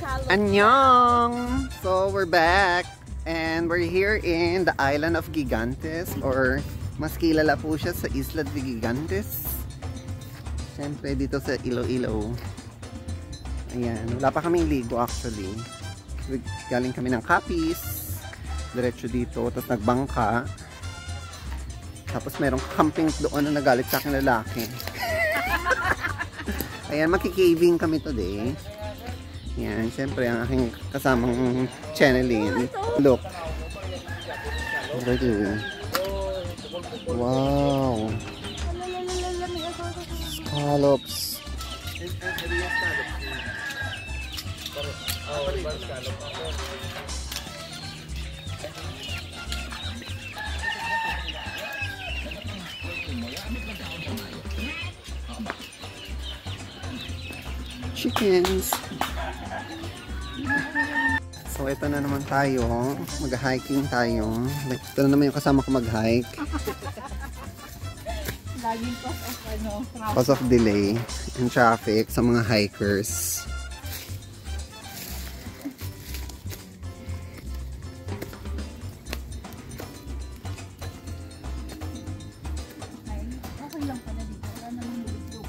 Annyeong! So we're back and we're here in the island of Gigantes, or mas kilala po siya sa Isla de Gigantes. Siyempre dito sa Iloilo. Ayan, wala pa kaming ligo actually. Galing kami ng Capiz, diretso dito, tapos nagbangka. Tapos merong camping doon na nagalit sa akin lalaki. Ayan, makikaving kami today. Yan, siyempre ang aking kasamang channeling. Look. Wow. Scallops. Chickens. So ito na naman tayo, mag-hiking tayo. Ito na naman yung kasama ko mag-hike. Laging cause of delay in traffic sa mga hikers. Okay lang pala dito. Wala namang dito.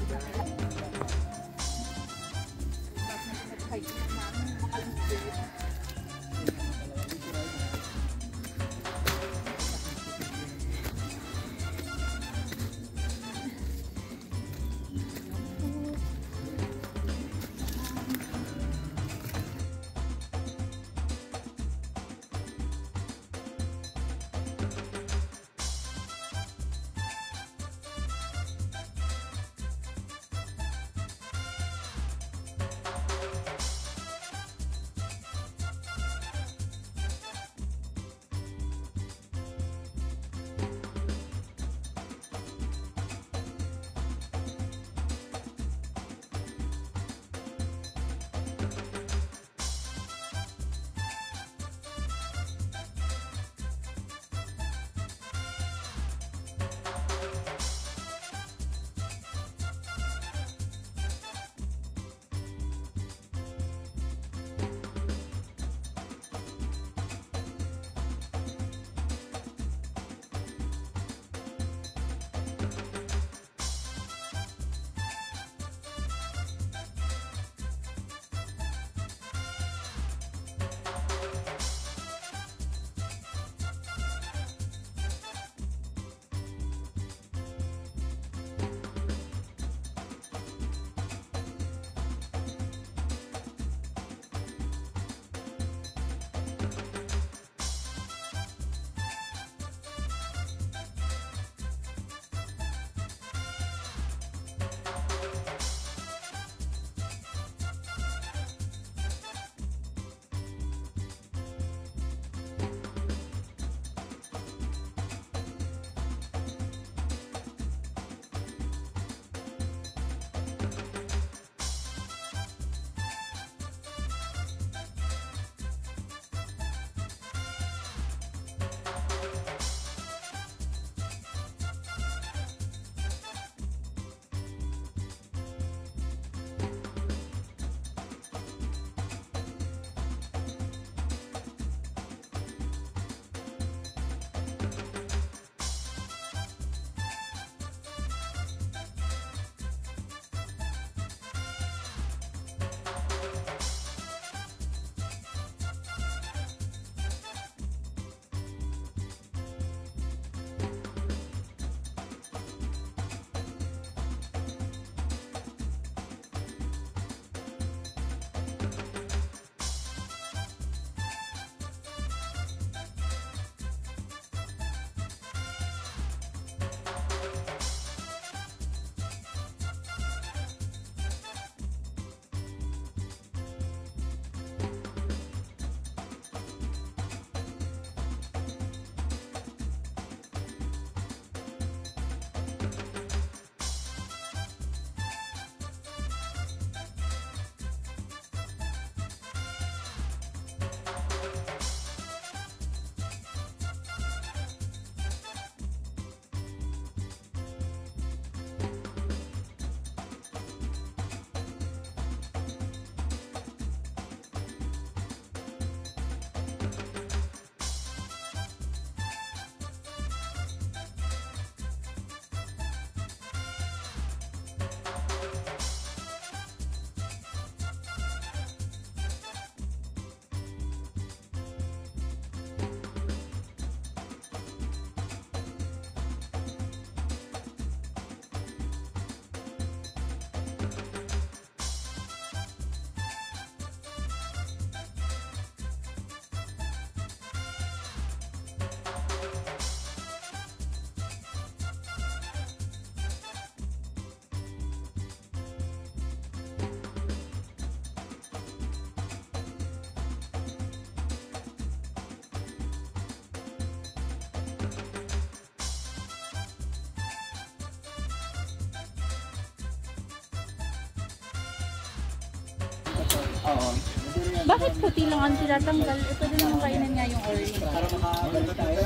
Oo. Bakit puti lang ang tinatanggal? Eh, pwede naman kainin nga yung orange. Para makabalik tayo.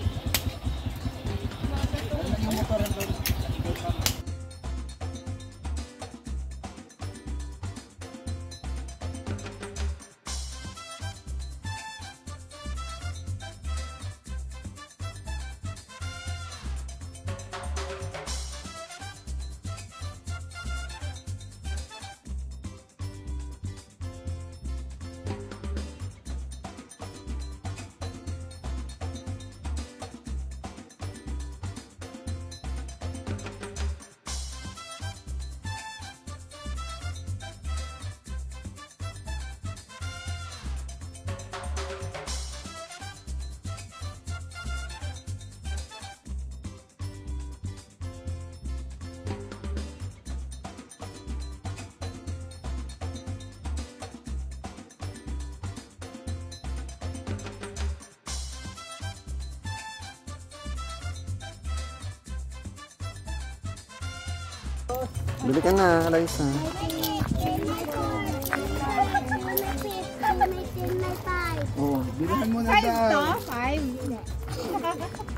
Yung motor doon. Bili ka na, Alaysa. Oh, bilihan mo na daw. 5.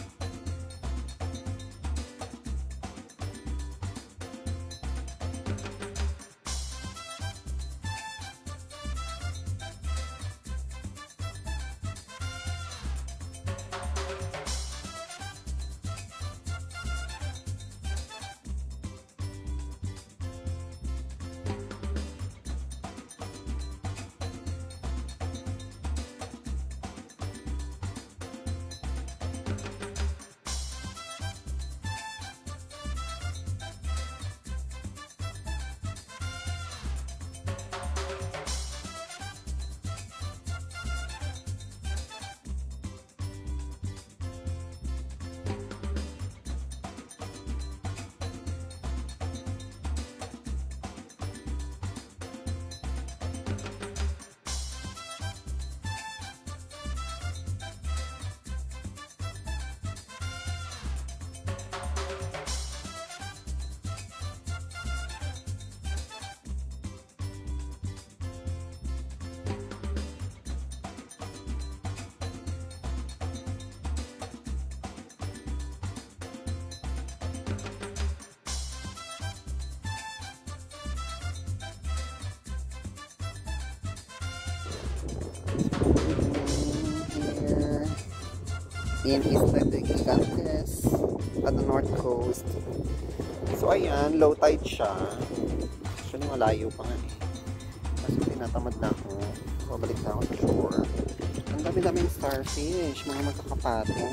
In isla gigantes at the north coast. So ayan, low tide siya. Actually malayo pa nga eh. Kasi tinatamad na ako. Babalik na ako sa shore. Ang dami-daming starfish, mga magkakapato.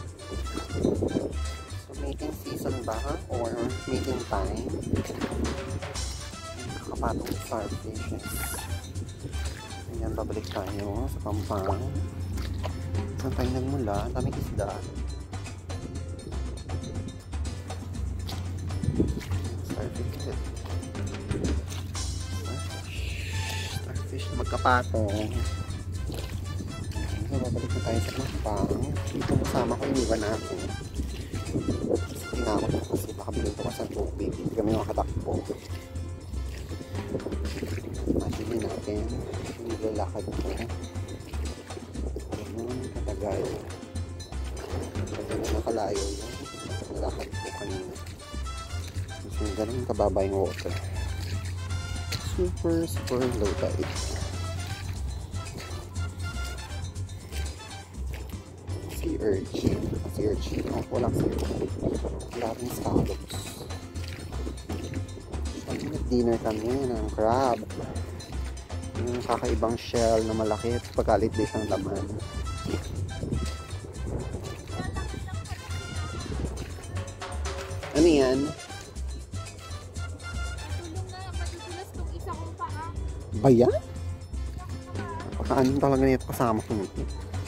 So mating season ba? Or mating time? Magkakapatong starfishes. Ayan, babalik tayo sa Pampang. Saan tayo nagmula? Ang daming isda. Starfish. Starfish na magkapatong. So, babalik na tayo sa Pampang. Dito kasama ko, iniwan na ako. Kasi tinakot ko kasi makabiling ko sa tubig. Hindi kami makatakbo. Imagine natin yung nilalakad ko. Katagal. Kasi na nakalayo yung nalakad ko kanina. Kasi ganun kababa yung water. Super low tide. Sea urchin. Sea urchin. Oh, walang sea urchin. Wala rin scallops. Nag-dinner kami ng crab. Yung kakaibang shell na malaki at pagkalit-lit ng laman. Ano yan? Ba yan? Pakaanin talaga nito kasama ko nito.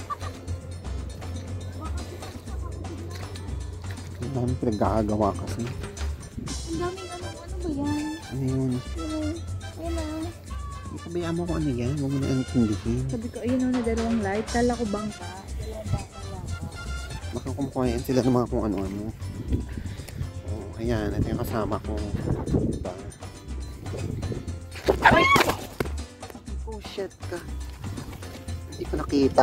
Ang dami pinag-aagawa kasi. Ang daming ano ba yan? Ano yun? Ayun na. Ikabayaan mo kung ano yan. Huwag mo na intindihin. Sabi ko, ayun na dalawang light. Kala ko bangka. Dalawang bangka lang. Baka kumakain sila ng mga kung ano-ano. Oh, ayan. Ito yung kasama ko. Diba? shit ka. Hindi ko nakita.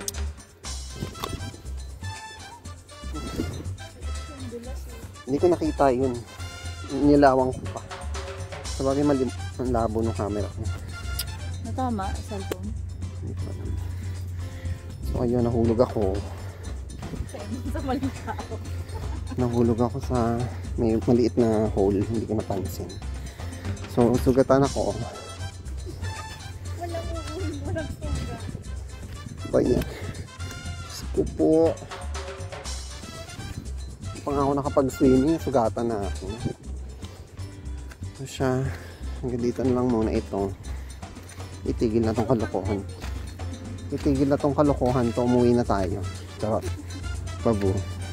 Hindi ko nakita yun. Nilawang ko pa. Sabagay ang labo ng camera ko. Natama, cellphone. Hindi ko alam. So ayun, nahulog ako. Sa maling tao. Nahulog ako sa may maliit na hole. Hindi ko napansin. So sugatan ako. Walang uuhin, walang suga. Ba yan? Diyos ko po. Pang ako nakapag-swimming, sugatan na ako. So siya, hanggang dito na lang muna ito. Itigil na tong kalokohan. Itigil na tong kalokohan to, umuwi na tayo. Charot. Babu.